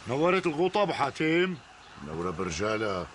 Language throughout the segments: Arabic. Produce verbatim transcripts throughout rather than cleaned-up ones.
نورت الغوطة ابو حاتم. منورة برجالة.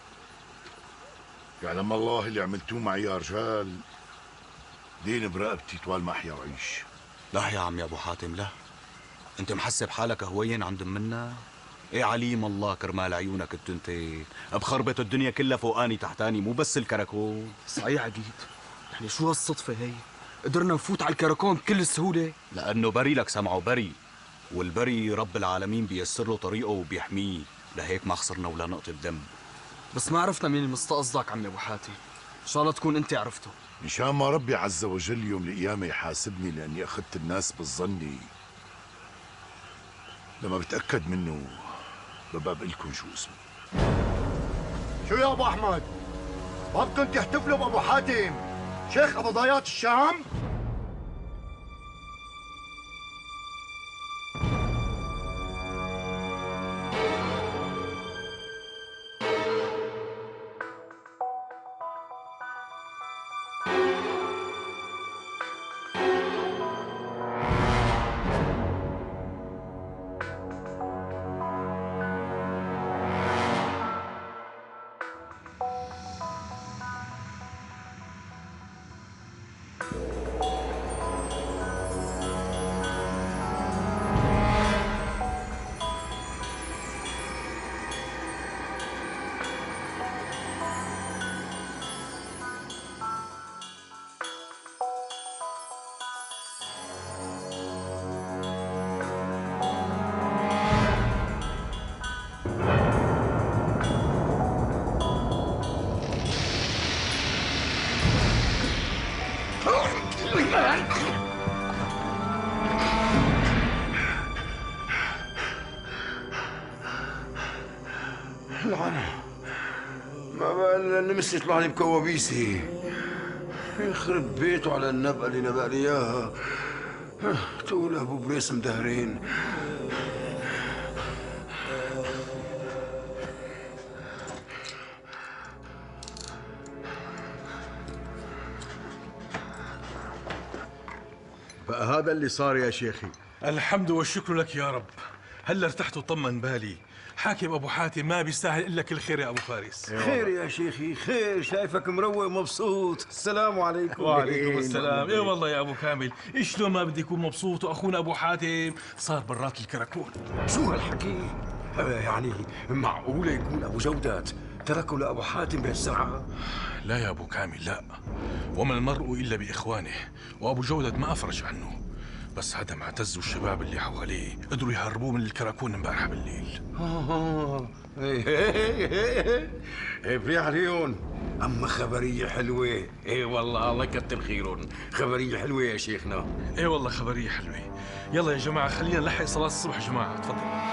يعلم الله اللي عملتوه معي يا رجال. دين برقبتي طوال ما احيا وعيش. لا يا عم يا ابو حاتم لا. انت محسب حالك هوين عند منا؟ ايه عليم الله كرمال عيونك التنتين بخربط الدنيا كلها فوقاني تحتاني، مو بس الكراكون. صحيح عقيد، يعني شو هالصدفة هي؟ قدرنا نفوت على الكراكون بكل السهولة؟ لأنه بري لك سمعه بري، والبري رب العالمين بيسر له طريقه وبيحميه، لهيك ما خسرنا ولا نقطة دم. بس ما عرفنا مين المستقصدك عمي ابو حاتم، ان شاء الله تكون انت عرفته. ان شاء ما ربي عز وجل يوم القيامة يحاسبني لاني اخذت الناس بالظني. لما بتأكد منه ببقى بقول لكم شو اسمه. شو يا ابو احمد؟ ما بدكم تحتفلوا بابو حاتم شيخ قبضايات الشام؟ لعنة ما بقى لمس يطلع لي بكوابيسي. يخرب بيته على النبقة اللي نبق لي اياها. تقول ابو بريس مدهرين. بقى هذا اللي صار يا شيخي. الحمد والشكر لك يا رب. هلا ارتحت وطمن بالي. حاكم ابو حاتم ما بيستاهل الا كل خير يا ابو فارس. خير يا شيخي خير، شايفك مروق مبسوط. السلام عليكم. وعليكم السلام. ايه والله يا ابو كامل، شلون ما بدي اكون مبسوط واخونا ابو حاتم صار برات الكراكون. شو هالحكي؟ يعني معقولة يكون ابو جودات تركوا لابو حاتم بهالسرعة؟ لا يا ابو كامل لا، وما المرء الا باخوانه، وابو جودة ما افرج عنه، بس هذا معتز والشباب اللي حواليه قدروا يهربوه من الكراكون امبارح بالليل. اه ايه ايه ايه بري عليهم. اما خبرية حلوة. ايه والله الله يكتر خيرهم. خبرية حلوة يا شيخنا. ايه والله خبرية حلوة. يلا يا جماعة خلينا نلحق صلاة الصبح يا جماعة، تفضل.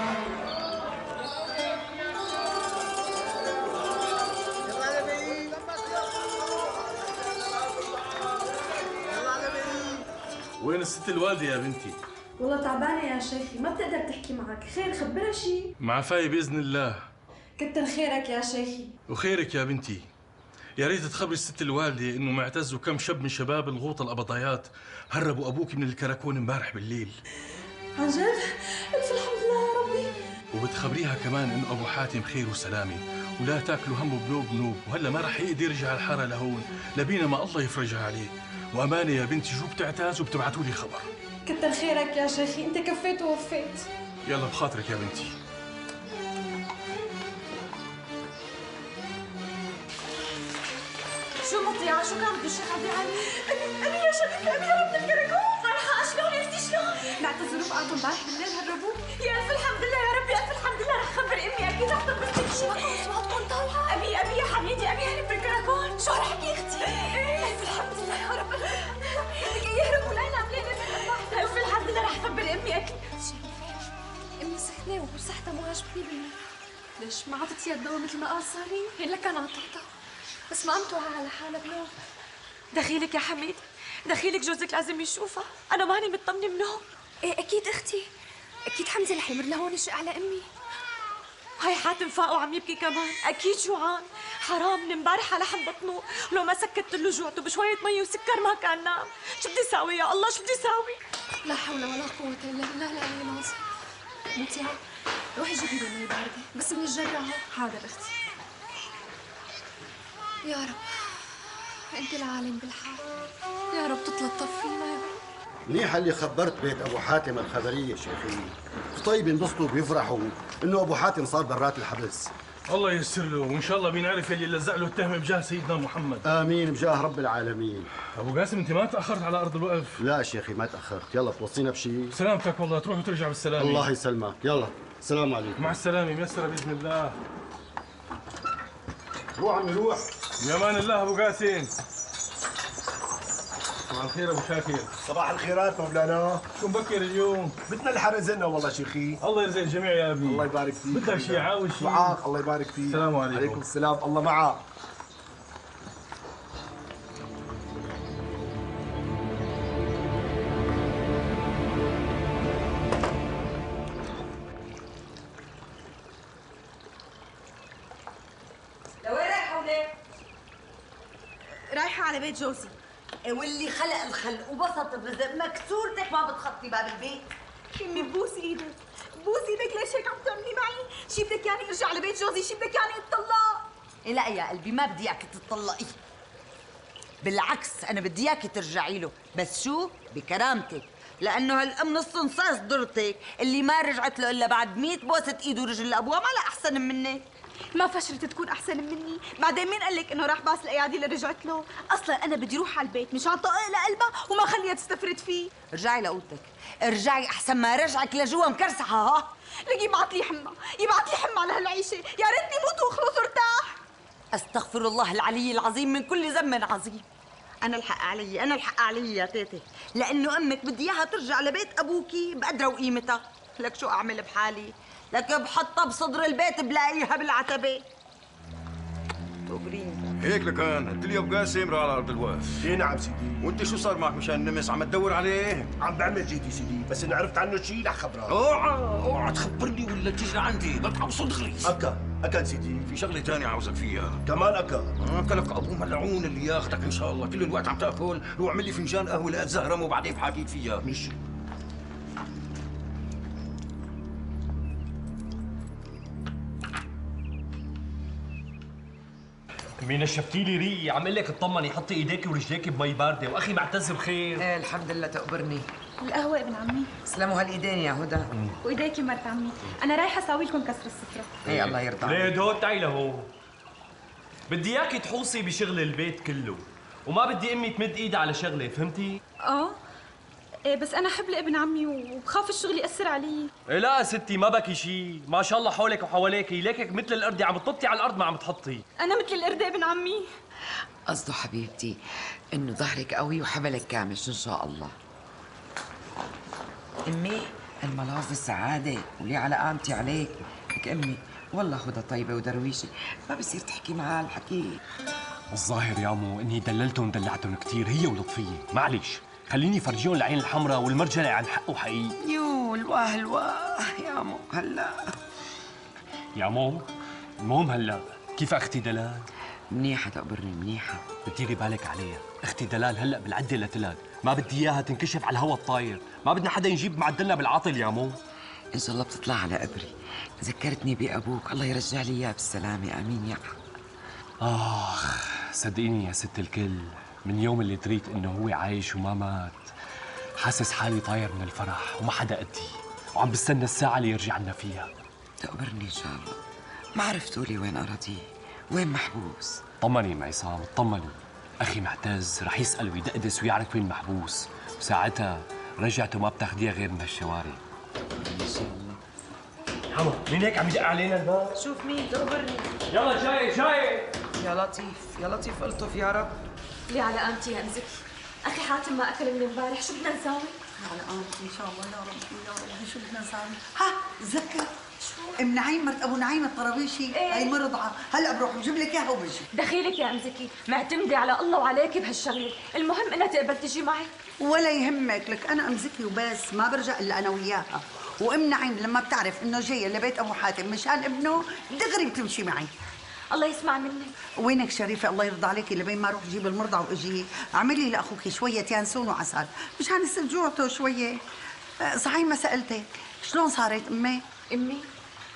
وين الست الوالدة يا بنتي؟ والله تعبانة يا شيخي، ما بتقدر تحكي معك. خير خبرها شيء. مع فاي بإذن الله. كتر خيرك يا شيخي. وخيرك يا بنتي. يا ريت تخبري الست الوالدة إنه معتز وكم شاب من شباب الغوطة القبضايات هربوا أبوك من الكراكون امبارح بالليل. عن جد؟ ألف الحمد لله يا ربي. وبتخبريها كمان إنه أبو حاتم خير وسلامة، ولا تاكلوا همه بنوب بنوب، وهلا ما رح يقدر يرجع الحارة لهون، لبينا ما الله يفرجها عليه. وأمانة يا بنتي شو بتعتاز وبتبعتوا لي خبر. كتر خيرك يا شيخي، أنت كفيت ووفيت. يلا بخاطرك يا بنتي. شو مطيعة؟ شو كان بده الشيخ عبد العالي؟ أبي أبي يا شريف أبي هرب من الكراكون. فرحة شلون عرفتي شلون؟ معتز ورفقاته امبارح بالليل هربوه. يا ألف الحمد لله يا ربي، ألف الحمد لله. رح خبر أمي أكيد رح تنبسط. شو أصواتكم طالعة؟ أبي أبي يا حميدي أبي هرب من الكراكون. شو هالحكي أختي؟ ألف الحمد لله يا رب. بدك يهربوا ليلى عملين ألف الحمد لله. رح خبر أمي أكيد. شريفة أمي سخنة وصحتها مو عاجبتني بالله. ليش ما عطيتيها الدواء مثل ما قال صاري؟ هلا كان عطيتها بس ما عم توعى على حالها بنوم. دخيلك يا حميد، دخيلك جوزك لازم يشوفها. أنا ماني مطمنة منهم. إيه أكيد أختي، أكيد حمزة رح يمر لهون يشق على أمي. هاي حاتم فاق وعم يبكي كمان، أكيد جوعان. حرام من امبارح على لحم بطنه، لو ما سكت له جوعته بشوية مي وسكر ما كان نام. شو بدي ساوي يا الله، شو بدي ساوي؟ لا حول ولا قوة إلا بالله العلي العظيم. مطيعة روحي جيبي لي مي باردة بس من الجرة. حاضر اختي. يا رب انت العالم بالحال، يا رب تتلطف فينا يا رب. منيح اللي خبرت بيت ابو حاتم الخبريه شيخي. طيب ينبسطوا بيفرحوا انه ابو حاتم صار برات الحبس. الله ييسر له وان شاء الله بينعرف اللي لزق له التهمه بجاه سيدنا محمد. امين بجاه رب العالمين. ابو قاسم انت ما تاخرت على ارض الوقف؟ لا شيخي ما تاخرت. يلا توصينا بشيء؟ سلامتك والله، تروح وترجع بالسلامه. الله يسلمك. يلا السلام عليكم. مع السلامه، ميسره باذن الله. روح عمي روح. بأمان الله ابو قاسم. صباح الخير ابو شاكر. صباح الخيرات مولانا. شو مبكر اليوم؟ بدنا الحرز لنا والله شيخي. الله يرزق الجميع يا ابني. الله يبارك فيك. بدك شيء عاوز شيء؟ معاك الله يبارك فيك. السلام عليكم. عليكم السلام الله معك. لوين رايحة وليه؟ رايحة على بيت جوزي. واللي خلق الخلق وبسط الرزق مكسورتك ما بتخطي باب البيت. امي ببوس ايدك، ببوس ايدك، ليش هيك عم تعملي معي؟ شي بدك ياني ارجع على بيت جوزي؟ شي بدك ياني اتطلق؟ لا يا قلبي ما بدي اياكي تتطلقي، بالعكس انا بدي اياكي ترجعي له، بس شو؟ بكرامتك، لانه هالام نص نصاص ضرتك اللي ما رجعت له الا بعد مية بوسه ايد ورجل لابوها ما لا احسن منك. ما فشلت تكون احسن مني، بعدين مين قال لك انه راح باس الايادي اللي رجعت له؟ اصلا انا بدي روح على البيت مشان طقق لقلبها وما خليها تستفرد فيه. ارجعي لاوضتك، ارجعي احسن ما رجعك لجوا مكرسحه. ها لك يبعث لي حمى، يبعث لي حمى على هالعيشه، يا ريتني موت واخلص وارتاح. استغفر الله العلي العظيم من كل ذنب عظيم. انا الحق علي، انا الحق علي يا تيتي، لانه امك بدي اياها ترجع لبيت ابوكي بقدرها وقيمتها. لك شو اعمل بحالي؟ لك بحطها بصدر البيت بلاقيها بالعتبه. تقرين هيك لكان قلت لي ابو قاسم راح على ارض الوقف. اي نعم سيدي. وانت شو صار معك مشان النمس؟ عم تدور عليه؟ عم بعمل جيتي سيدي، بس ان عرفت عنه شيء رح خبرك. اوعى اوعى تخبرني ولا تيجي لعندي، بطلع بصدغري. اكا اكا سيدي. في شغله ثانيه عاوزك فيها كمان اكا. آه كلفك ابو ملعون اللي ياخذك ان شاء الله، كل الوقت عم تاكل، روح اعمل لي فنجان قهوه لاتزهرم وبعدين بحاكيك فيها. مش امي نشفتي لي ريقي، عم اقول لك اطمني، حطي ايديك ورجليك بمي بارده، واخي معتز بخير. ايه الحمد لله تقبرني. القهوه ابن عمي. سلموا هالايدين يا هدى. وايديكي مرت عمي، انا رايحه اساوي لكم كسر السفره. ايه الله يرضى ليه عليك. دود تعي لهون. بدي اياكي تحوصي بشغل البيت كله، وما بدي امي تمد ايدها على شغله، فهمتي؟ اه ايه بس انا حب ابن عمي وبخاف الشغل ياثر علي. إيه لا ستي ما بكي شيء، ما شاء الله حولك وحواليكي، ليكك مثل القردة عم تطبطي على الارض ما عم تحطي. انا مثل القرده ابن عمي. قصده حبيبتي انه ظهرك قوي وحبلك كامش ان شاء الله. امي الملاف بالسعاده ولي على قامتي عليك. لك امي والله هدى طيبه ودرويشه ما بصير تحكي معها الحكي. الظاهر يا مو اني دللتهم دلعتهم كثير هي ولطفيه، معلش خليني فرجيهم العين الحمراء والمرجله عن حقه حقيقي. يو الواه الواه يا مو هلا. يا مو المهم هلا كيف اختي دلال؟ منيحه تقبرني منيحه. بتديري بالك عليها، اختي دلال هلا بالعده لتلاد، ما بدي اياها تنكشف على الهوا الطاير، ما بدنا حدا يجيب معدلنا بالعاطل يا مو. ان شاء الله بتطلع على قبري. ذكرتني بابوك الله يرجع لي اياه بالسلامه امين يا حق. اخ صدقيني يا ست الكل، من يوم اللي دريت انه هو عايش وما مات حاسس حالي طاير من الفرح وما حدا قدي، وعم بستنى الساعه اللي يرجع لنا فيها. تقبرني ان شاء الله. ما عرفتوا لي وين اراضيه، وين محبوس. طمني ام عصام اطمني، اخي معتز رح يسال ويدقدس ويعرف وين محبوس، وساعتها رجعته ما بتاخديها غير من الشوارع. ان شاء الله. حما مين هيك عم يدق علينا الباب؟ شوف مين تقبرني. يلا جاي جاي. يا لطيف يا لطيف الطف يا رب. لي على قامتي يا ام زكي، اخي حاتم ما اكل من امبارح، شو بدنا نساوي؟ على قامتي ان شاء الله يا رب يا رب. شو بدنا نساوي؟ ها تذكر ام نعيم مرت ابو نعيم الطرابيشي. ايه؟ هي مرضعه، هلا بروح بجيب لك اياها وبجي. دخيلك يا ام زكي، معتمده على الله وعليكي بهالشغله، المهم انها تقبل تجي معي. ولا يهمك، لك انا ام زكي وبس، ما برجع الا انا وياها. وام نعيم لما بتعرف انه جايه لبيت ابو حاتم مشان ابنه دغري بتمشي معي. الله يسمع منك. وينك شريفه الله يرضى عليكي، لبين ما اروح جيب المرضع واجي اعملي لاخوك شويه يانسون وعسل مشان يصير جوعته شويه. صحيح ما سالتك شلون صارت امي؟ امي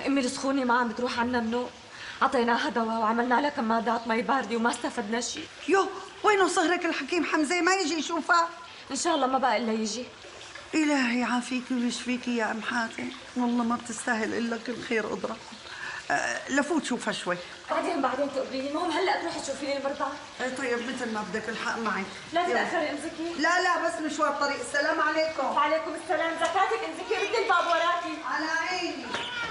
امي السخونه ما عم بتروح عنا النوم. عطيناها دواء وعملنا لها كمادات مي باردة وما استفدنا شيء. يو وينه صهرك الحكيم حمزة ما يجي يشوفها؟ ان شاء الله ما بقى الا يجي. إلهي يعافيكي ويشفيكي يا أم حاتم، والله ما بتستاهل إلا كل خير قدرة. أه لفوت شوفها شوي. بعدين بعدين تقبليني، المهم هلا تروحي تشوفي لي المرضى. ايه طيب مثل ما بدك الحق معي. لا تتأخري امسكي. لا لا بس مشوار طريق. السلام عليكم. وعليكم السلام، زكاتك امسكي ردي الباب وراكي. على عيني.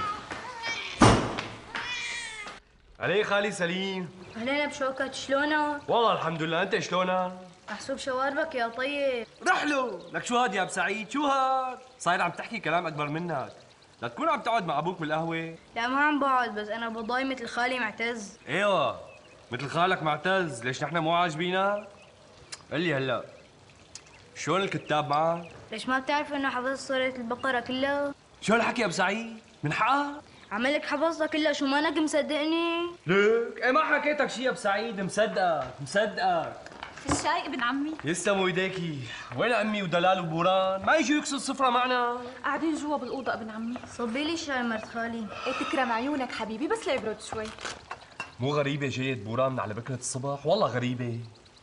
علي خالي سليم. أهلين بشوكت، شلونك؟ والله الحمد لله، أنت شلونك؟ محسوب شواربك يا طيب. رحلو، لك شو هاد يا ابو سعيد؟ شو هاد؟ صاير عم تحكي كلام أكبر منك، لا تكون عم تقعد مع أبوك بالقهوة. لا ما عم بقعد، بس أنا بضاي مثل خالي معتز. ايوه، مثل خالك معتز، ليش نحن مو عاجبينك؟ قل لي هلا، شلون الكتاب معك؟ ليش ما بتعرف إنه حفظت سورة البقرة كلها؟ شو هالحكي يا ابو سعيد؟ من حقك؟ عملك حفظتها كلها، شو مانك مصدقني؟ ليك، ايه ما حكيتك شي يا ابو سعيد، مصدقك مصدقك. الشاي ابن عمي. يسلموا ايديكي، وين عمي ودلال وبوران؟ ما يجوا يكسوا السفرة معنا؟ قاعدين جوا بالأوضة ابن عمي. صبي لي شاي مرت خالي. ايه تكرم عيونك حبيبي، بس ليبرد شوي. مو غريبة جاية بوران من على بكرة الصبح؟ والله غريبة.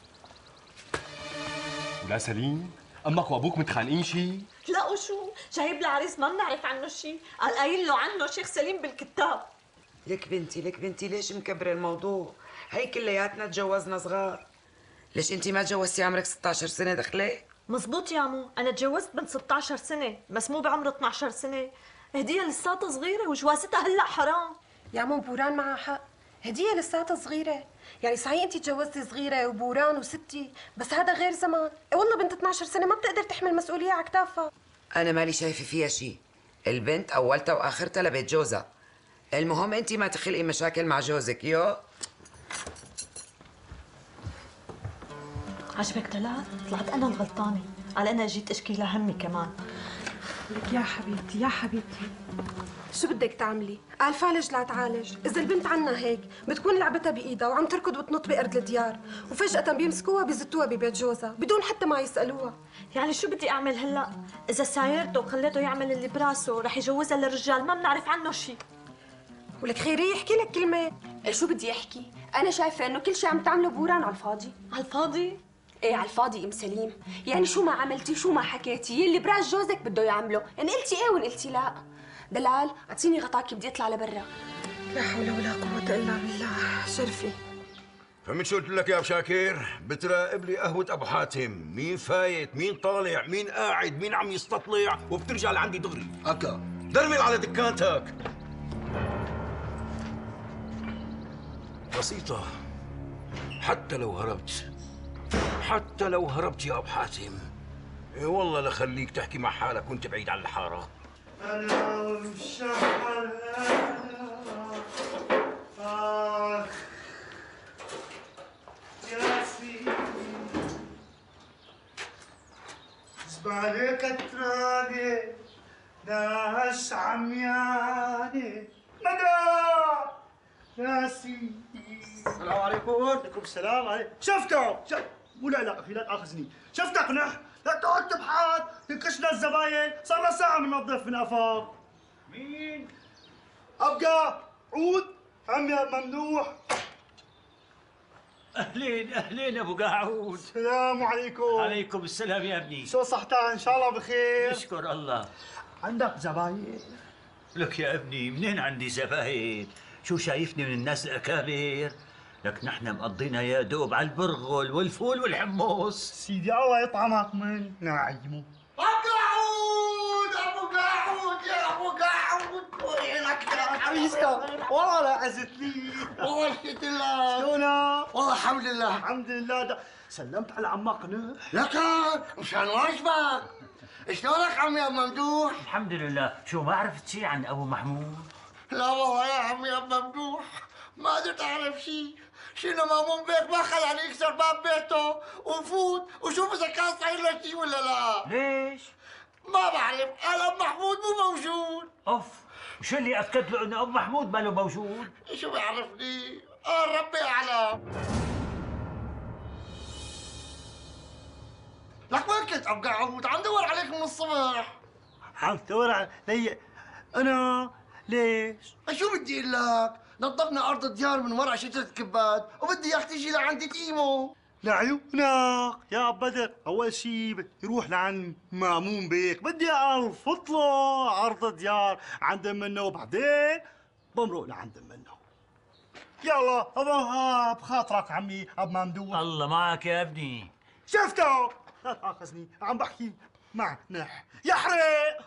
ولا سليم، أمك وأبوك متخانقين شي؟ لا وشو؟ جايب العريس ما بنعرف عنه شيء، قال قايل له عنه شيخ سليم بالكتاب. لك بنتي لك بنتي ليش مكبرة الموضوع؟ هي كلياتنا تجوزنا صغار. ليش انت ما تجوزتي عمرك ستة عشر سنة دخلة؟ مزبوط يا مو، أنا تجوزت بنت ستة عشر سنة، بس مو بعمر اثني عشر سنة. هدية لساتها صغيرة وجوازتها هلا حرام. يا مو بوران معها حق، هدية لساتها صغيرة، يعني صحيح انت تجوزتي صغيرة وبوران وستي، بس هذا غير زمان، إيه والله بنت اثني عشر سنة ما بتقدر تحمل مسؤولية على كتافها. أنا مالي شايفة فيها شيء، البنت أولتها وآخرتها لبيت جوزها. المهم انت ما تخلقي مشاكل مع جوزك. يو عجبك دلال؟ طلعت أنا الغلطانة، على أنا جيت أشكي لها همي كمان. لك يا حبيبتي يا حبيبتي، شو بدك تعملي؟ قال فالج لا تعالج، إذا البنت عنا هيك بتكون لعبتها بإيدها وعم تركض وتنط بأرض الديار، وفجأة بيمسكوها بيزتوها ببيت جوزها بدون حتى ما يسألوها. يعني شو بدي أعمل هلا؟ إذا سايرته وخليته يعمل اللي براسه رح يجوزها للرجال ما بنعرف عنه شيء. ولك خيري يحكي لك كلمة. إيه شو بدي أحكي؟ أنا شايفة إنه كل شيء عم تعمله بوران على الفاضي. على الفاضي؟ ايه على الفاضي ام سليم، يعني شو ما عملتي شو ما حكيتي يلي براس جوزك بده يعمله، ان قلتي ايه وان قلتي لا. دلال اعطيني غطاكي بدي اطلع لبرا. لا حول ولا قوة الا بالله. شرفي فمن شو قلت لك يا ابو شاكر؟ بتراقب لي قهوة ابو حاتم، مين فايت، مين طالع، مين قاعد، مين عم يستطلع، وبترجع لعندي دغري. اكا درمل على دكانتك. بسيطة، حتى لو هربت حتى لو هربت يا ابو حاتم، إيه والله لخليك تحكي مع حالك وانت بعيد عن الحاره. انا ومشعل اخ يا سيدي زبالة كتراني ناس عمياني مدى يا سيدي. السلام عليكم. وعليكم السلام. عليكم. شفتك شف... مو لا لا اخي لا تاخذني، شفتك نح لا تقعد تبحث، تنكشنا الزباين، صار لنا ساعة بننظف من افاق. مين؟ ابقى عود عمي ممنوح. اهلين اهلين ابو قاعود. السلام عليكم. عليكم السلام يا ابني. شو صحتك؟ ان شاء الله بخير. نشكر الله. عندك زباين؟ لك يا ابني منين عندي زباين؟ شو شايفني من الناس الاكابر؟ لك نحن مقضينا يا دوب على البرغل والفول والحمص. سيدي الله يطعمك من نعيمه. ابو قاعود ابو قاعود يا ابو قاعود وينك يا عريسك؟ والله لا عزت لي. والله الحمد لله. شلونك؟ والله الحمد لله. الحمد لله. ده سلمت على عمك نح؟ لك مشان واجبك. شلونك عمي ابو ممدوح؟ الحمد لله. شو ما عرفت شيء عن ابو محمود؟ لا والله يا عمي ابو ممدوح ما قدرت اعرف شيء. شنو مامون بيك ما خلاني يكسر باب بيته وفوت وشوف اذا كان صاير له شيء ولا لا. ليش؟ ما بعرف، قال ابو محمود مو موجود. اوف، وشو اللي اكد له انه ابو محمود ما له موجود؟ شو بيعرفني؟ قال ربي اعلم. لك وين كنت ابو قاعود؟ عم دور عليك من الصبح. عم تدور علي؟ انا ليش؟ شو بدي اقول لك؟ نظفنا ارض الديار من ورع شجره كباد وبدي اياك تيجي لعندي تقيمه. لعيونك يا بدر، اول شي يروح لعند مامون بيك، بدي الفط له عرض الديار عند منه وبعدين بمرق لعند منه. يلا ابا بخاطرك عمي اب ممدوح. الله معك يا ابني. شفته؟ لا تاخذني عم بحكي مع نح يحرق.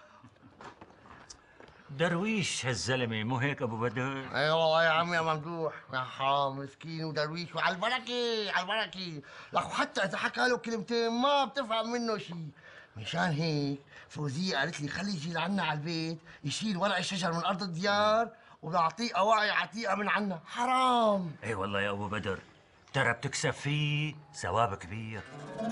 درويش هالزلمه مو هيك ابو بدر؟ اي والله يا عمي يا ممدوح، يا حرام مسكين ودرويش وعلى البركه على البركه، لك وحتى اذا حكى له كلمتين ما بتفهم منه شيء. مشان هيك فوزيه قالت لي خليه يجي لعنا على البيت يشيل ورق الشجر من ارض الديار وبعطيه وعي عتيقه من عنا. حرام. اي والله يا ابو بدر، ترى بتكسب فيه ثواب كبير.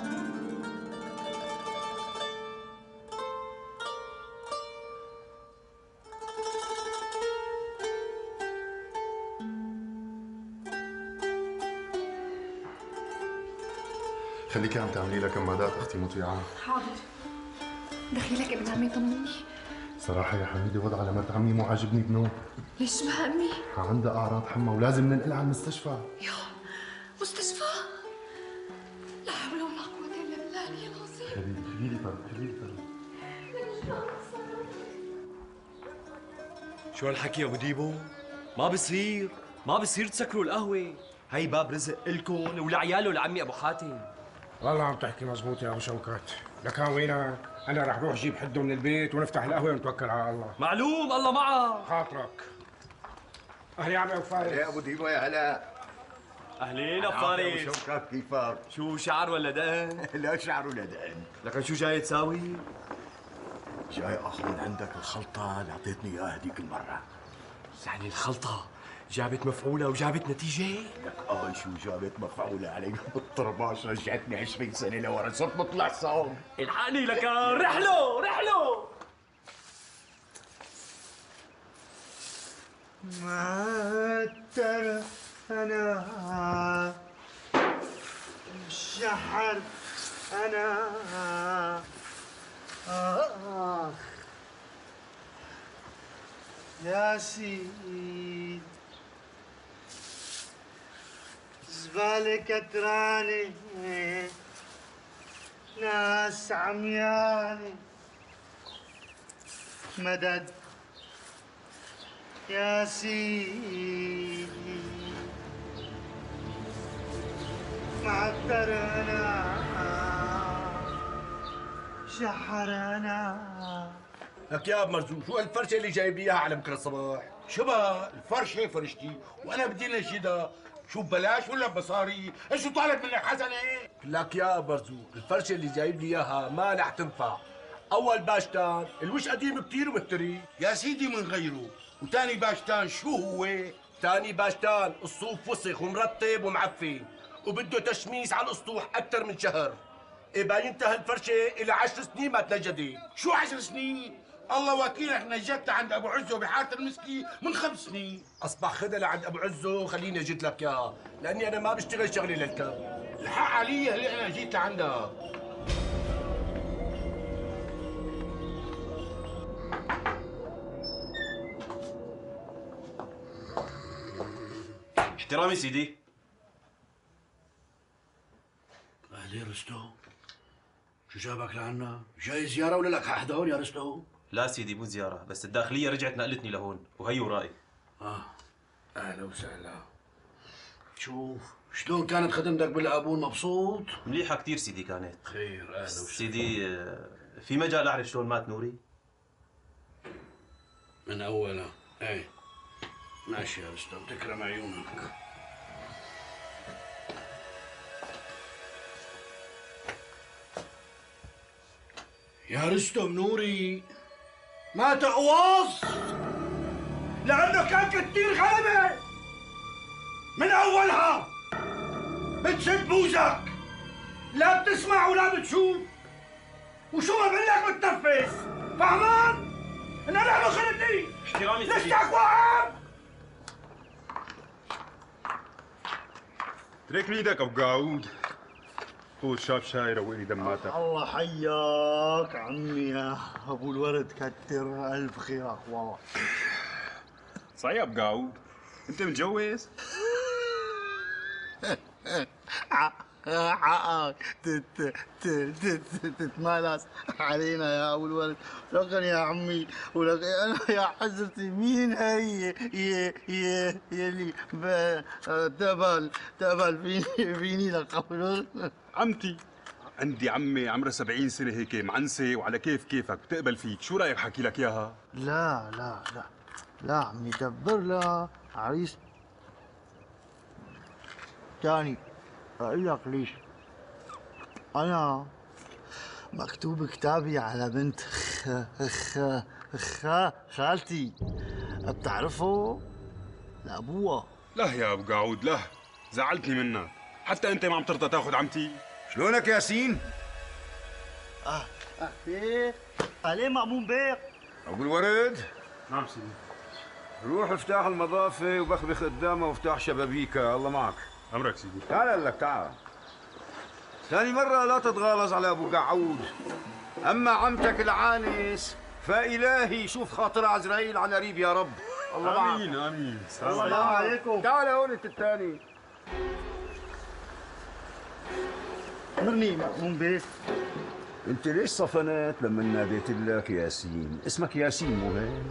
خليكي عم تعملي لها كمادات اختي مطيعه. حاضر. دخيلك ابن عمي طمني. صراحه يا حميده وضع على مرت عمي مو عاجبني بنوم. ليش بها امي؟ عندها اعراض حمى ولازم ننقلها على المستشفى. يا مستشفى؟ لا حول ولا قوة الا بالله العلي العظيم. خليلي خليلي طرد خليلي طرد. شو هالحكي يا ابو ديبو؟ ما بصير، ما بصير تسكروا القهوة، هي باب رزق الكون ولعياله لعمي ابو حاتم. والله عم تحكي مزبوط يا ابو شوكات، لكان وينك؟ انا رح روح جيب حده من البيت ونفتح القهوه ونتوكل على الله. معلوم، الله معك. خاطرك. اهلا يا عمي ابو فارس. يا ابو ديبو يا هلا. اهلين ابو فارس. ابو شوكات كيفك؟ شو شعر ولا دقن؟ لا شعر ولا دقن. لكن شو جاي تساوي؟ جاي اخذ من عندك الخلطه اللي اعطيتني اياها هذيك المره. يعني الخلطه جابت مفعوله وجابت نتيجه؟ لك اه شو جابت مفعوله علي بالطرباش، رجعتني عشرين سنه لورا، صرت بطلع صوم. الحقني لك رحله رحله. ما ترى انا شحر انا آه يا سيد زبالة كتراني ناس عمياني مدد يا سيدي معترنا شحرنا. لك يا ابو مرزوق، شو هالفرشه اللي جايب لي اياها على بكره الصباح؟ شبه الفرشه فرشتي وانا بدي نشيدها، شو ببلاش ولا بمصاري؟ ايش شو طالب منك حسنه؟ لك يا ابو مرزوق، الفرشه اللي جايب لي اياها ما رح تنفع. اول باشتان الوش قديم كثير ومهتري. يا سيدي من غيره. وثاني باشتان شو هو؟ ثاني باشتان الصوف وسخ ومرطب ومعفن وبده تشميس على الاسطوح اكثر من شهر. إيه باينت هالفرشه الى عشر سنين ما تنجدت. شو عشر سنين؟ الله وكيلك نجدتها عند ابو عزو بحاره المسكي من خمس سنين. اصبح خذها لعند ابو عزو وخليني اجيت لك اياها، لاني انا ما بشتغل شغلي للكلب. الحق علي اللي انا جيت لعندها. احترامي سيدي. اهلين رستو، شو جابك لعنا؟ جاي زيارة ولا لك حق هون يا رستو؟ لا سيدي مو زيارة، بس الداخلية رجعت نقلتني لهون وهي ورائي. اه اهلا وسهلا. شوف شلون كانت خدمتك بالابون؟ مبسوط؟ مليحة كثير سيدي كانت. خير اهلا وسهلا. سيدي في مجال اعرف شلون مات نوري؟ من اولها، ايه ماشي يا رستو، تكرم عيونك. يا رستم نوري مات قواص لانه كان كتير غلبه من اولها. بتسد بوزك، لا بتسمع ولا بتشوف، وشو ما بقول لك بتنفذ، فهمان؟ انا نحن خلتني احترامي سيدي. ليش واقف؟ ترك ايدك ابو قاعود. خذ شاب شاي روقني دماتك. الله حياك عمي يا ابو الورد، كتر الف خيرك والله. صحيح يا ابو قاعود، انت متجوز؟ حقك تتمالس علينا يا ابو الولد. لكن يا عمي ولك انا يا حزتي مين هي يلي تقبل تقبل فيني فيني لقبل عمتي. عندي عمي عمرها سبعين سنة هيك معنسة وعلى كيف كيفك بتقبل فيك، شو رأيك حكي لك إياها؟ لا لا لا لا عمي دبر لها عريس تاني. أقول لك ليش؟ أنا مكتوب كتابي على بنت خ خ خ خالتي، بتعرفه؟ لأبوها. لا يا أبو قاعود لا، زعلتني منك، حتى أنت ما عم ترضى تاخذ عمتي؟ شلونك ياسين؟ اه اه ايه عليه مأمون بيك. أبو الورد؟ نعم سيدي. روح افتح المضافة وبخبخ قدامها وافتح شبابيكها، الله معك. أمرك سيدي. تعال لك تعال. ثاني مرة لا تتغالظ على أبو قعود. أما عمتك العانس فإلهي شوف خاطر عزرائيل على قريب يا رب. الله معك. آمين آمين. السلام عليكم. تعال هون أنت الثاني. مرني مأمون بيك. أنت ليش صفنت لما ناديت لك ياسين؟ اسمك ياسين مو هيك؟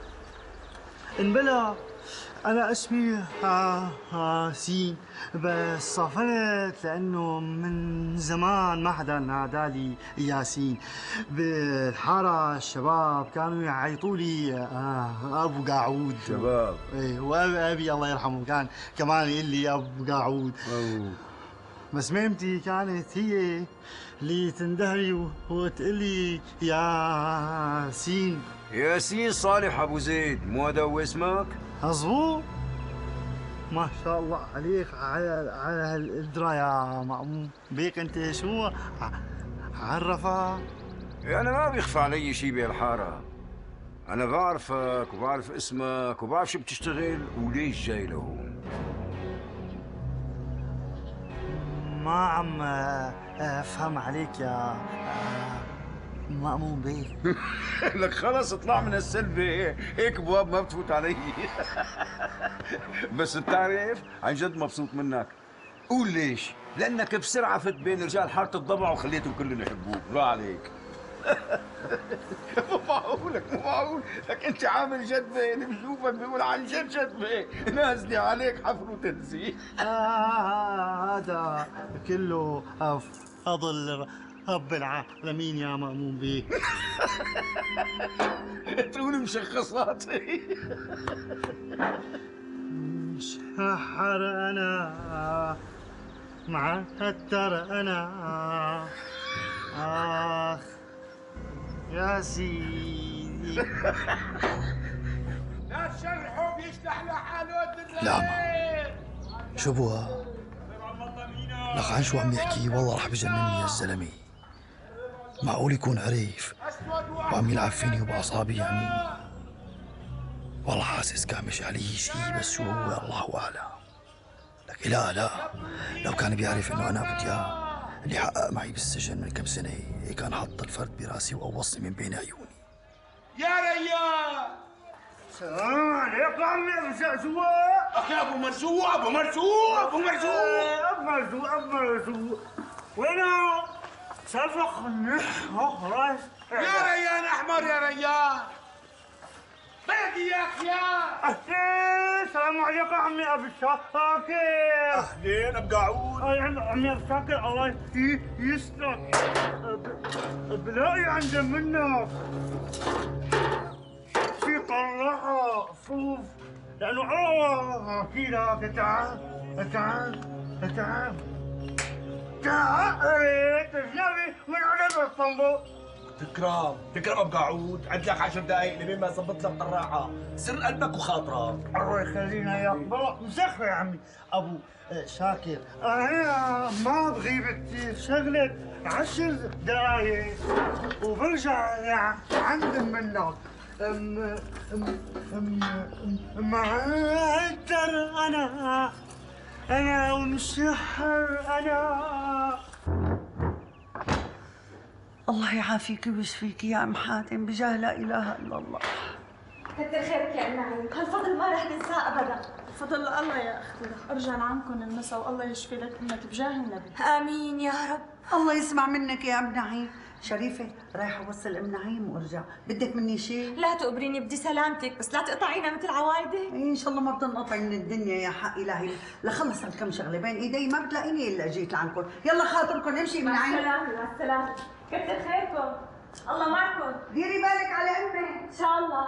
انبلا أنا اسمي ياسين، بس صفنت لأنه من زمان ما حدا نادالي ياسين. بالحارة الشباب كانوا يعيطوا لي أبو قاعود. شباب؟ إيه، وأبي الله يرحمه كان كمان يقول لي أبو قاعود. أوه. بس ميمتي كانت هي اللي تندهلي وتقلي ياسين. ياسين صالح أبو زيد، مو هذا هو اسمك؟ مظبوط. ما شاء الله عليك على على هالقدرة يا مأمون بيك. انت شو عرفها؟ أنا ما بيخفى علي شيء بهالحارة. أنا بعرفك وبعرف اسمك وبعرف شو بتشتغل وليش جاي لهون. ما عم افهم عليك يا مأمون بيه. لك خلص اطلع من السلبة، هيك ابواب ما بتفوت علي. بس بتعرف عن جد مبسوط منك. قول ليش؟ لانك بسرعة فت بين رجال حارة الضبع وخليتهم كلهم يحبوك، برافو عليك. مو معقول لك مو معقول لك انت عامل جدبة، اللي بشوفك بيقول عن جد جدبة، نازلة عليك حفر وتنزيل. آه هذا كله فضل رب العالمين يا مأمون بيه. تقول مشخصات. شحر انا معتر انا اخ يا سيدي. لا تشرحوا بيشلح لحاله. لا شو ابوها؟ لك عن شو عم يحكي؟ والله رح بجنني يا الزلمه. معقول يكون عريف وعم يلعب فيني وبأعصابي يعني؟ والله حاسس كامش علي شيء، بس شو هو الله أعلم. لك لا لا لو كان بيعرف انه انا ابو دياب اللي حقق معي بالسجن من كم سنه كان حط الفرد براسي وقوصني من بين عيوني. يا ريان السلام عليكم عمي ابو زعزوع. اخي ابو مرزوق ابو مرزوق ابو مرزوق ابو مرزوق ابو مرزوق وينه؟ سفخ النح راس. يا ريان احمر يا ريان بلدي يا اخيان. اهلين السلام عليكم عمي ابو شاكر. اهلين ابو قاعود. عمي ابو شاكر الله يسترك. بلاقي عند منك في طلعها صوف لانه الله احكي لك. تعال تعال تعال تعال تجنبي من على الصندوق. تكرم تكرم ابو قاعود، عندك عشر دقائق لبين ما ظبط لك طراحه، سر قلبك وخاطرك. الله يخلينا يا بابا مسخر يا عمي ابو شاكر. انا ما بغيب كثير، شغله عشر دقائق وبرجع عند منك. ام ام ام معتر انا انا ومسحر انا. الله يعافيك ويشفيك يا ام حاتم بجاه لا اله الا الله. كتر خيرك يا ام نعيم، هالفضل ما رح ننساه ابدا. فضل الله يا اختي، ارجع لعنكم المسا والله يشفي لك امك بجاه النبي. امين يا رب. الله يسمع منك يا ام نعيم. شريفه رايحه اوصل ام نعيم وارجع، بدك مني شيء؟ لا تقبريني، بدي سلامتك، بس لا تقطعينا مثل عوايدك. ان شاء الله ما بتنقطعي من الدنيا يا حق الهي، لخلص هالكم شغله بين ايدي ما بتلاقيني الا اجيت لعنكم. يلا خاطركم امشي من عين. مع السلامه مع السلامه، كتر خيركم، الله معكم. ديري بالك على امي. ان شاء الله.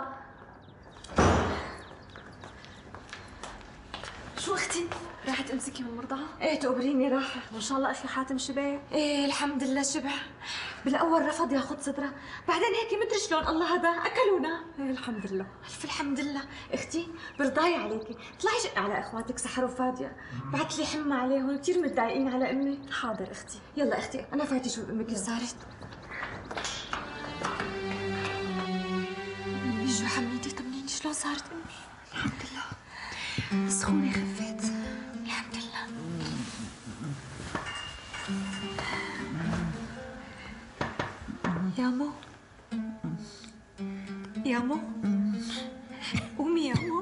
شو اختي؟ راحت امسكي من المرضعة؟ ايه تقبريني راحت. وان شاء الله اخي حاتم شبع؟ ايه الحمد لله شبع. بالاول رفض ياخذ صدرها، بعدين هيك مدري شلون الله هذا اكلونا. ايه الحمد لله. الف الحمد لله. اختي برضاي عليكي، اطلعي شقي على اخواتك سحر وفاديه، بعت لي حمى عليهم كثير متضايقين على امي. حاضر اختي. يلا اختي انا فايتي شوف امك كيف صارت. بيجوا حميدي طمنيني شلون صارت امي. الحمد لله السخونة خفت الحمد لله. يا مو يا مو قومي يا مو.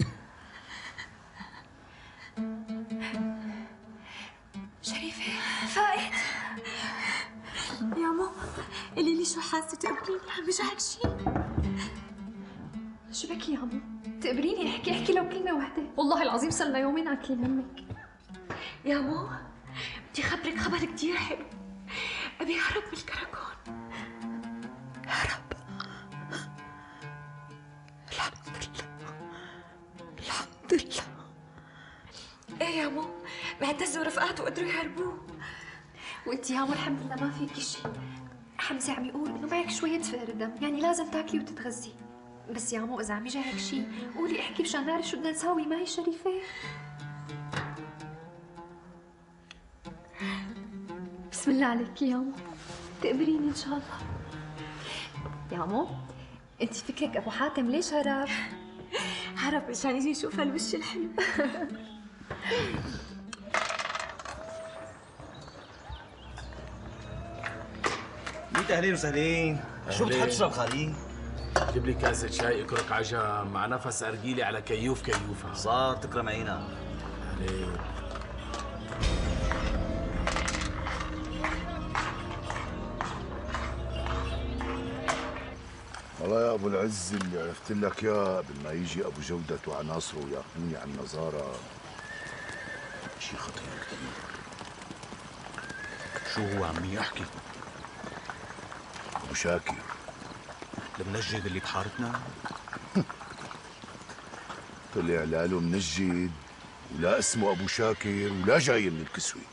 شريفة فاقت يا مو، قولي لي شو حاسة تقبريني، عم بيجعك شيء؟ شو بكي يا مو؟ تقبريني احكي احكي لو كلمة واحدة، والله العظيم صرنا يومين عاكلين منك. يا مو بدي خبرك خبر كثير حلو، ابي هرب من الكراكون. هرب الحمد لله الحمد لله. ايه يا مو معتز ورفقاته قدروا يهربوه. وانت يا مو الحمد لله ما فيكي شيء. حمزة عم يقول انه معك شوية فقر دم، يعني لازم تاكلي وتتغذي. بس يا مو اذا عم يجي هيك شيء قولي احكي مشان نعرف شو بدنا نساوي. ما هي شريفة؟ بسم الله عليك يا مو، تقبريني ان شاء الله. يا مو انت فكرك ابو حاتم ليش هرب؟ هرب مشان يجي يشوف هالوش الحلو. ميت اهلين وسهلين. شو بتحب تشرب خالي؟ جيب لي كاسة شاي اكرك عجم مع نفس ارجيلي على كيوف كيوفها. صار تكرم عينك. عليك. والله يا ابو العز اللي عرفت لك اياه قبل ما يجي ابو جودة وعناصره وياخذوني على النظاره شيء خطير كثير. شو هو عمي احكي؟ ابو شاكر المنجد اللي بحارتنا؟ طلع لا له منجد ولا اسمه ابو شاكر ولا جاي من الكسوة.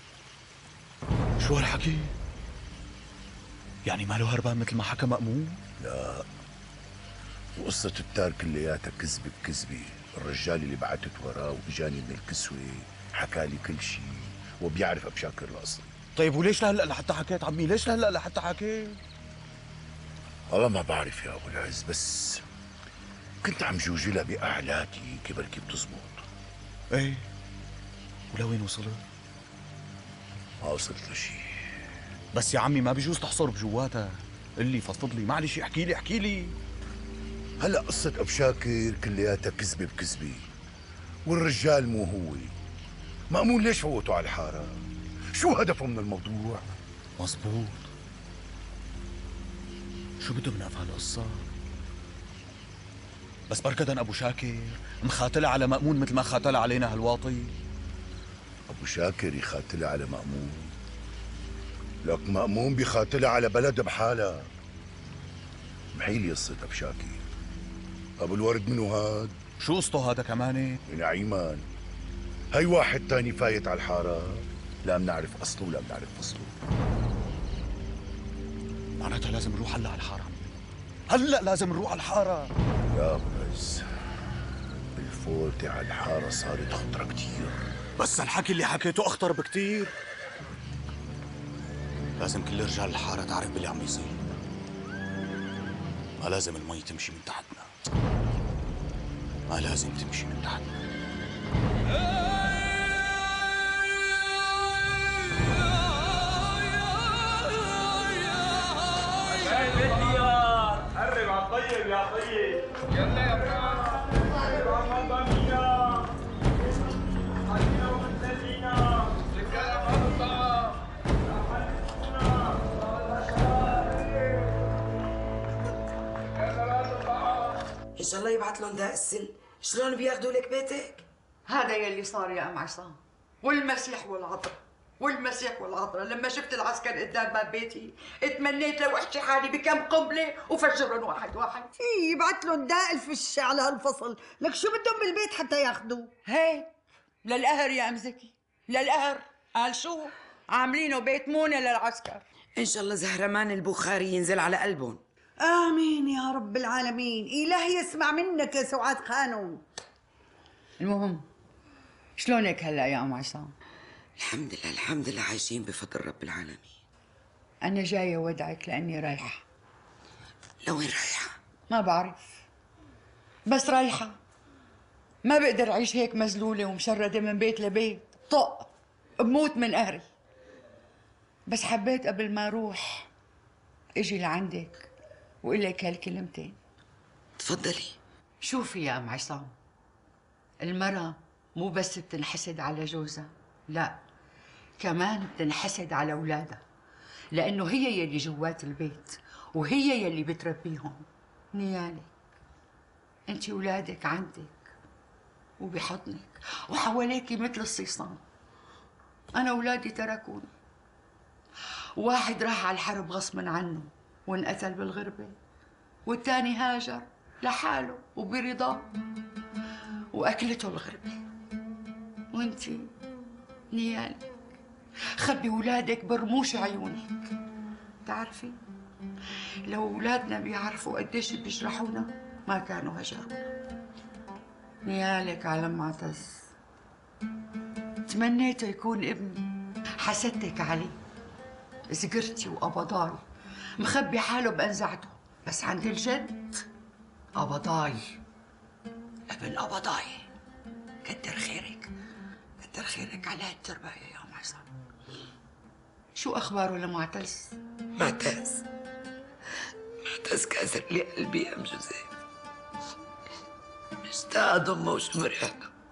شو هالحكي؟ يعني ماله هربان مثل ما حكى مأمون؟ لا، وقصة التار كلياتها كذبة بكذبة. الرجال اللي بعتت وراه واجاني من الكسوة حكى لي كل شيء وبيعرف ابو شاكر الاصل. طيب وليش لهلا لحتى حكيت عمي؟ ليش لهلا لحتى حكيت؟ والله ما بعرف يا ابو العز، بس كنت عم جوجلها باعلاتي كبركي بتزبط. ايه ولوين وصلت؟ ما وصلت لشيء. بس يا عمي ما بيجوز تحصر بجواتها. قل لي فضفض لي، معلش احكي لي احكي لي. هلا قصة ابو شاكر كلياتها كذبة بكذبة، والرجال مو هو. مأمون ليش فوتوا على الحارة؟ شو هدفه من الموضوع؟ مزبوط. شو بده منا بهالقصة؟ بس بركدا ابو شاكر مخاتلها على مأمون مثل ما خاتلها علينا هالواطي. ابو شاكر يخاتلها على مأمون؟ لك مأمون بيخاتلها على بلد بحالها. محيلي قصة ابو شاكر. ابو الورد منو هاد؟ شو قصته هذا كمان؟ من عيمان. هي واحد تاني فايت على الحارة، لا بنعرف اصله ولا بنعرف فصله. معناتها لازم نروح هلا على الحارة. هلا لازم نروح على الحارة يا ابو العز. الفوتة على الحارة صارت خطرة كتير. بس الحكي اللي حكيته اخطر بكتير. لازم كل رجال الحارة تعرف باللي عم يصير. ما لازم المي تمشي من تحتنا. ما لازم تمشي من تحتنا. قرب على الطيب يا طيب. يلا يبعت لهم داء السل، شلون بياخذوا لك بيتك؟ هذا يلي صار يا ام عصام، والمسيح والعطر والمسيح والعطرة. لما شفت العسكر قدام باب بيتي اتمنيت لو احكي حالي بكم قنبله وفجرهم واحد واحد. ايه يبعت لهم داء الفش على هالفصل، لك شو بدهم بالبيت حتى ياخذوه؟ هيك للقهر يا ام زكي، للقهر. قال شو؟ عاملينه بيت مونه للعسكر. ان شاء الله زهرمان البخاري ينزل على قلبهم. امين يا رب العالمين. الهي يسمع منك يا سعاد خانم. المهم شلونك هلا يا ام عصام؟ الحمد لله الحمد لله عايشين بفضل رب العالمين. أنا جاية ودعك لأني رايحة. لوين رايحة؟ ما بعرف، بس رايحة. ما بقدر أعيش هيك مذلولة ومشردة من بيت لبيت، طق بموت من قهري. بس حبيت قبل ما أروح إجي لعندك وأقول لك هالكلمتين. تفضلي. شوفي يا أم عصام، المرأة مو بس بتنحسد على جوزها، لا كمان بتنحسد على أولادها، لأنه هي يلي جوات البيت وهي يلي بتربيهم. نيالك أنت أولادك عندك وبحضنك وحواليكي مثل الصيصان. أنا أولادي تركوني، واحد راح على الحرب غصبا عنه وانقتل بالغربة، والتاني هاجر لحاله وبرضاه وأكلته الغربة. وانتي نيالك خبي ولادك برموش عيونك. تعرفي لو اولادنا بيعرفوا قديش بيجرحونا ما كانوا هجرونا. نيالك على ام عتز، تمنيته يكون ابني، حسدتك عليه، زقرتي وقبضاي مخبي حاله بانزعته، بس عند الجد قبضاي ابن قبضاي. كتر خيرك كتر خيرك على هالترباية يا ام عصام. شو اخباره لمعتز؟ معتز معتز كاسر لي قلبي يا ام جوزيف، مشتاق اضمه وشمرق.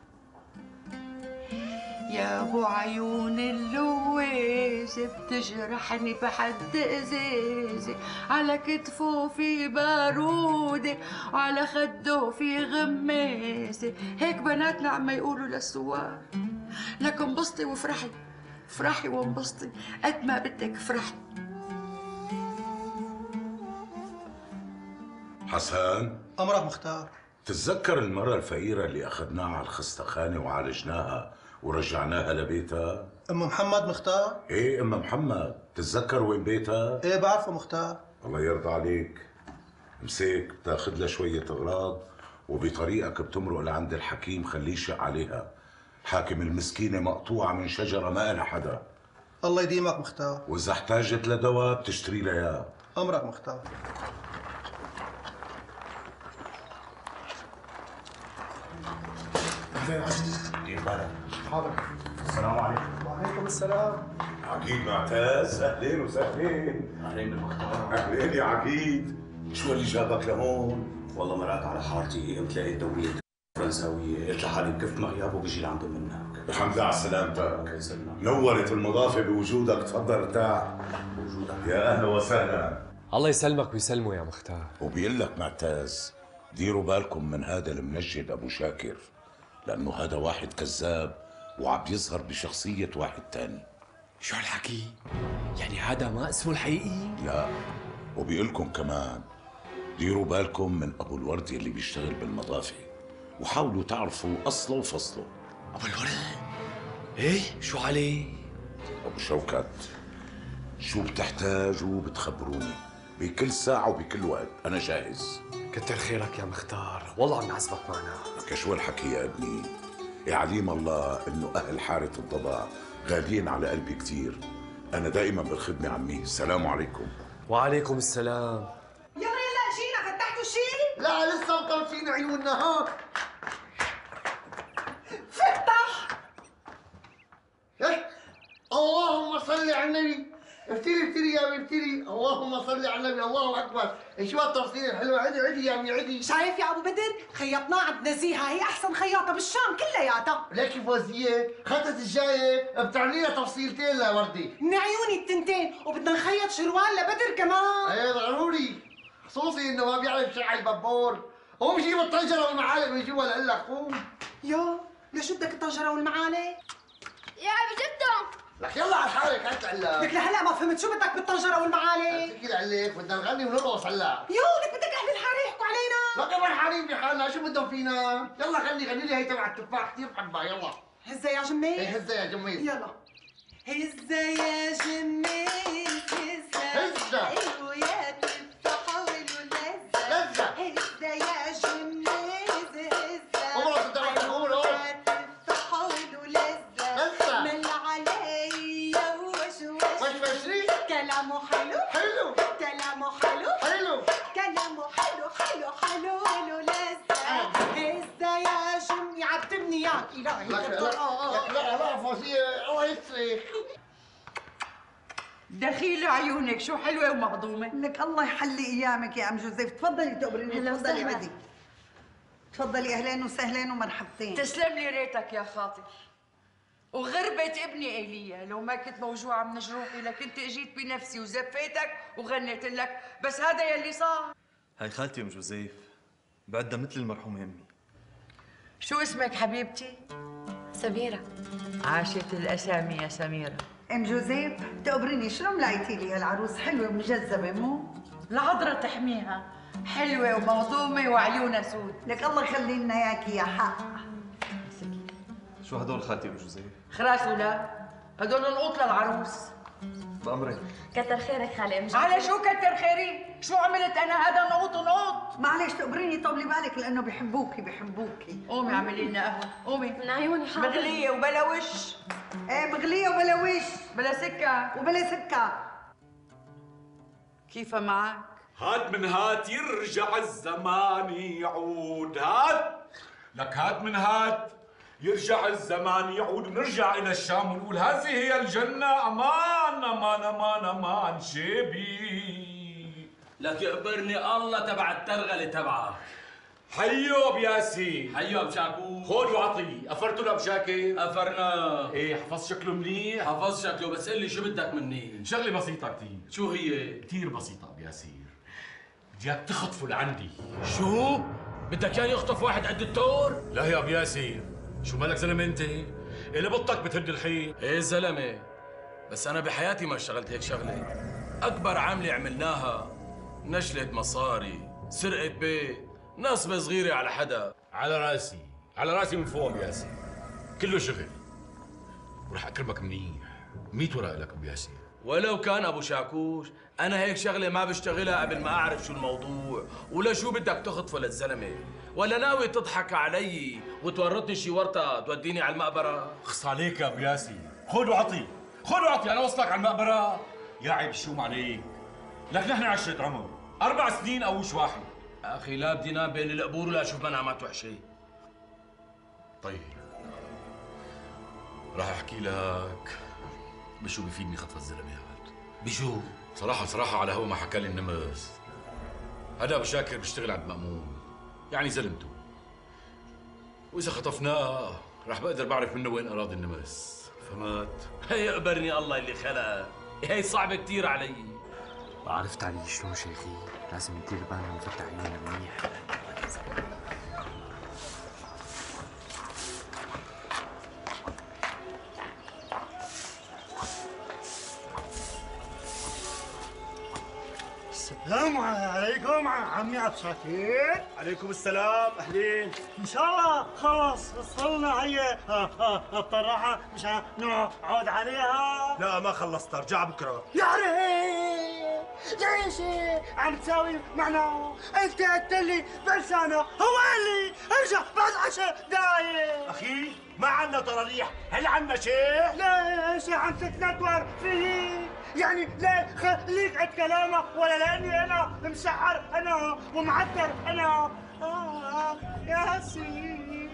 يا ابو عيون اللويز بتجرحني بحد ازازي، على كتفه في بارودة وعلى خده في غمازة. هيك بناتنا عم يقولوا للسوار. لك انبسطي وافرحي، افرحي وانبسطي قد ما بدك افرحي. حسن، أمرك مختار. تتذكر المرة الفقيرة اللي أخذناها على الخستخانة وعالجناها ورجعناها لبيتها؟ أم محمد مختار؟ إيه أم محمد، تتذكر وين بيتها؟ إيه بعرفه مختار. الله يرضى عليك. مسيك بتاخذ لها شوية أغراض وبطريقك بتمرق لعند الحكيم، خليه يشق عليها. حاكم المسكينة مقطوعة من شجرة ما لها حدا. الله يديمك مختار. وإذا احتاجت لدواء بتشتري لها إياه. أمرك مختار. دير بالك. حاضر. السلام عليكم. وعليكم السلام. عقيد معتز، أهلين وسهلين. أهلين بالمختار. أهلين يا عقيد. شو اللي جابك لهون؟ والله مرقت على حارتي، قمت لقيت دورية فرنساوية، قلت لحالي بكفت ما غيابه بيجي لعنده منك. الحمد لله على سلامتك. نورت المضافة بوجودك، تفضل ارتاح. بوجودك. يا أهلا وسهلا. الله يسلمك ويسلمه يا مختار. وبيقول لك معتز، ديروا بالكم من هذا المنجد أبو شاكر، لأنه هذا واحد كذاب وعم يظهر بشخصية واحد تاني. شو هالحكي؟ يعني هذا ما اسمه الحقيقي؟ لا، وبيقول لكم كمان ديروا بالكم من أبو الورد اللي بيشتغل بالمضافة، وحاولوا تعرفوا أصله وفصله. أبو الورد؟ إيه؟ شو عليه؟ أبو شوكت، شو بتحتاجوا بتخبروني بكل ساعة وبكل وقت، أنا جاهز. كتر خيرك يا مختار، والله عم نعذبك معنا. لك شو الحكي يا ابني؟ يعليم الله إنه أهل حارة الضبع غاليين على قلبي كتير. أنا دائما بالخدمة عمي. السلام عليكم. وعليكم السلام. يلا يلا اجينا، فتحتوا شيء؟ لا لسه مطرفين عيوننا. ها فتح. إيه؟ اللهم صل على النبي. افتري افتري يا عمي افتري. اللهم صل على النبي. الله اكبر. شو هالتفصيل الحلوه. عدي عدي يا عمي عدي. شايف يا ابو بدر؟ خيطناه عند نزيهه، هي احسن خياطه بالشام كلياتها. ليكي فوزيه خطت الجايه بتعملي لها تفصيلتين لوردي. من عيوني التنتين، وبدنا نخيط شروال لبدر كمان. ايه ضروري، خصوصي انه ما بيعرف شيء على البابور. قوم جيب الطنجره والمعالق ويجيبها لقلك قوم. يا ليش بدك الطنجره والمعالق؟ يا بجدهم. لك يلا على حالك هات العلاق. لك لهلا ما فهمت شو بدك بالطنجره والمعالق؟ تحكي العلاق بدنا نغني ونرقص هلا. يو لك بدك اهل الحاره يحكوا علينا. لك كمان حريم بحالنا شو بدهم فينا؟ يلا غني غني لي هي تبع التفاح كثير بحبها يلا. هزة يا جميل. هي هزة يا جميل. يلا. هزة يا جميل هزة. هزة. ايوه يا تفاح والولزة. لزة. هزة يا جميل هزة. قولوا تدرك قولوا. تفاح والولزة. لزة. مل عليا وش وش. وش وش كلامه حلو. حلو. كلامه حلو. حلو. كلامه حلو حلو حلو ولزة. هزة يا جميل عبتمني يا إلهي. لك لا لا لا فوزية اوعي تصرخ. دخيل عيونك شو حلوه ومهضومه. لك الله يحلي ايامك يا ام جوزيف، تفضلي تقبريني. تفضلي عدي. تفضلي اهلين وسهلين ومرحبتين. تسلم لي ريتك يا خاطر. وغربت ابني ايليا، لو ما كنت موجوعه من جروحي لكنت اجيت بنفسي وزفيتك وغنيت لك، بس هذا يلي صار. هاي خالتي ام جوزيف، بعدها مثل المرحومه امي. شو اسمك حبيبتي؟ سميرة. عاشت الاسامي يا سميرة. ام جوزيف تقبريني شلون ملاقيتي لي هالعروس حلوه ومجذبه مو؟ العذرة تحميها، حلوة ومهضومة وعيونها سود. لك الله يخلي لنا اياكي يا حق. شو هدول خالتي ام جوزيف؟ خراس ولا هدول نقوط للعروس. بأمرك. كتر خيرك خالي ام جوزيف. على شو كتر خيري؟ شو عملت انا هذا نقوط نقوط؟ معلش تقبريني طولي بالك لانه بحبوكي بحبوكي. قومي اعملي لنا قهوة، قومي. من عيوني حاضر. مغلية وبلا وش. ايه مغلية وبلا وش. بلا سكر. وبلا سكر. كيف معك؟ هات من هات يرجع الزمان يعود. هات لك هات من هات يرجع الزمان يعود ونرجع إلى الشام ونقول هذه هي الجنة. أمان أمان أمان أمان شيبي. لك يقبرني الله تبع الترغلة تبعك. حيو بياسين. حيو ابو شاكو. خذ وعطي. قفرتوا لابو شاكر؟ قفرنا. ايه حفظ شكله منيح؟ حفظ شكله، بس قل لي شو بدك مني؟ شغلة بسيطة كثير. شو هي؟ كثير بسيطة ابو ياسين. بدي اياك تخطفه لعندي. شو؟ بدك يعني يخطف واحد قد التور؟ لا يا ابو ياسين، شو مالك زلمة انت؟ اللي بطك بتهد الحيط. ايه زلمة، بس أنا بحياتي ما اشتغلت هيك شغلة. أكبر عملة عملناها نشلة مصاري، سرقة بيت، نصبة صغيرة على حدا. على راسي، على راسي من فوق ابو ياسين. كله شغل. ورح اكرمك منيح. ميت ورق لك ابو ياسين. ولو كان ابو شاكوش، انا هيك شغله ما بشتغلها قبل ما اعرف شو الموضوع، ولا شو بدك تخطفه للزلمه، ولا ناوي تضحك علي وتورطني شي ورطه توديني على المقبره. خص عليك يا ابو ياسين، خذ وعطي، خذ وعطي، انا وصلك على المقبره. يا عيب الشوم عليك. لك نحن عشرة عمر، اربع سنين او وش واحد. اخي لا بدي نام بين القبور ولا اشوف منعمات وحشه. طيب راح احكي لك بشو بفيدني خطف الزلمه هاد. بشو؟ صراحه صراحه على هو ما حكى لي النمس. هذا ابو شاكر بيشتغل عند مأمون، يعني زلمته. واذا خطفناه راح بقدر بعرف منه وين اراضي النمس. فهمت؟ هي يقبرني الله اللي خلق، هي صعبه كثير علي. عرفت علي شلون شيخي؟ لازم ندير بالنا ونفتح عيوننا منيح. السلام عليكم عمي عبد الشاكر. عليكم السلام، اهلين. ان شاء الله خلص وصلنا هي الطراحه مشان نقعد عليها. لا ما خلصت، ارجع بكره. يا ريت ليش عم تساوي معنا؟ انت قلت لي بلسانه هو اللي ارجع بعد عشر دقايق. اخي ما عنا طراريح، هل عنا شيء؟ ليش عم تتنطور فيه؟ يعني لا خليك عند كلامه ولا لاني انا مسحر انا ومعتر انا. آه يا سيدي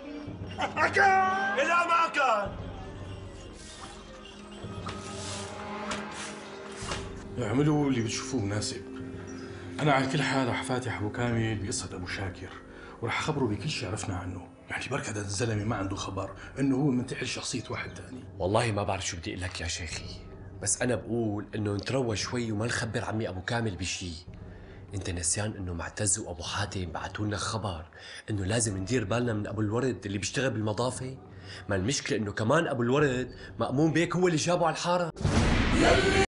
أكان لا ما كان. اعملوا اللي بتشوفوه مناسب. أنا على كل حال رح فاتح أبو كامل بقصة أبو شاكر ورح أخبره بكل شيء عرفنا عنه، يعني بركة هذا الزلمة ما عنده خبر إنه هو منتحل شخصية واحد ثاني. والله ما بعرف شو بدي أقول لك يا شيخي، بس أنا بقول إنه نتروى شوي وما نخبر عمي أبو كامل بشي. انت نسيان انه معتز وابو حاتم بعتوا لنا خبر انه لازم ندير بالنا من ابو الورد اللي بيشتغل بالمضافه؟ ما المشكله انه كمان ابو الورد مأمون بيك هو اللي جابه على الحاره.